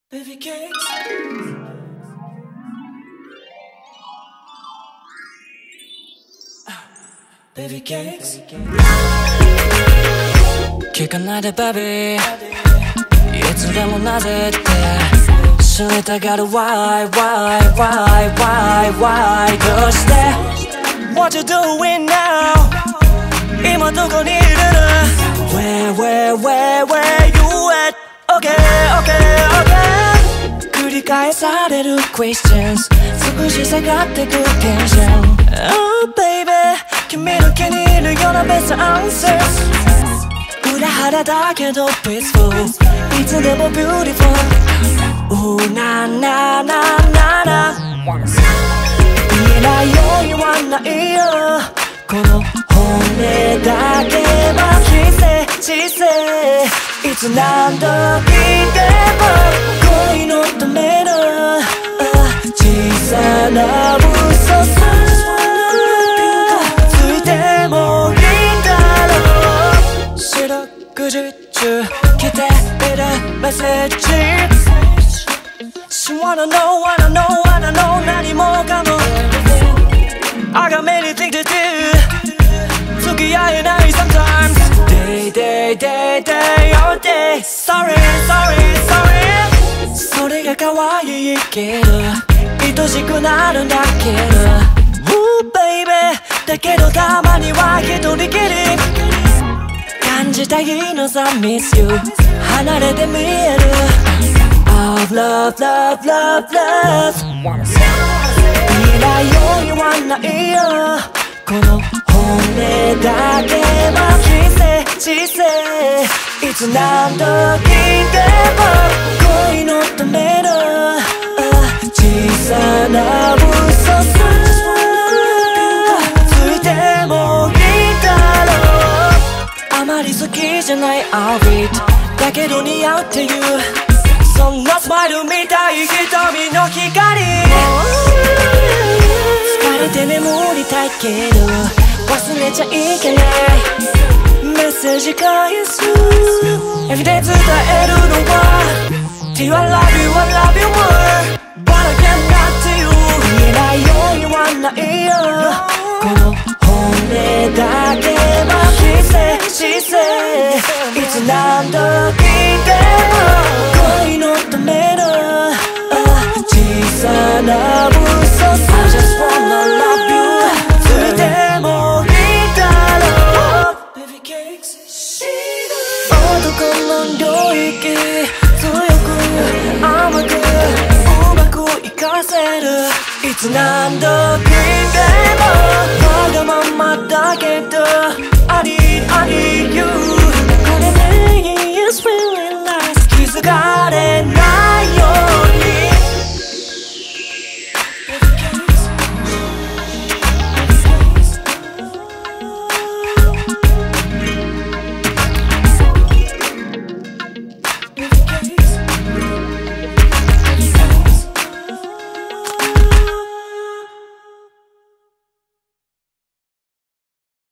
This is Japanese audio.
Baby cakes. Baby cakes. 聞かないで baby いつでもなぜって知りたがる why どうして What you doing now 今どこにいるの Where you at Okay 繰り返される questions 少し下がってく tension Oh baby 君の気に入るような best answers 裏腹だけど peaceful いつでも beautifulな言えないようにはないよこの本音だけは小さいつ何度聞いても恋のための小さな嘘さついてもいいだろう四六時中来ているメッセージ She wanna know 何もかも I got many things to do 付き合えない sometimes Day all day Sorry それが可愛いけど愛しくなるんだけど Ooh baby だけどたまには一人きり感じたいのさ Miss you 離れて見える Love 言えないようにはないよこの本音だけは小さいつ何度聞いても恋のための小さな嘘さついてもいいだろうあまり好きじゃない I'll read だけど似合うっていうそんなスマイルみたい瞳の光疲れて眠りたいけど忘れちゃいけないメッセージ返す Everyday 伝えるのは Till I love you more But I can't not to you 言えないようにはないよこの本音だけは小さいつ何度聞いても恋のための小さな嘘さ I just wanna love you ついてもいいだろう Baby cakes 男の領域強く甘くうまくいかせるいつ何度聞い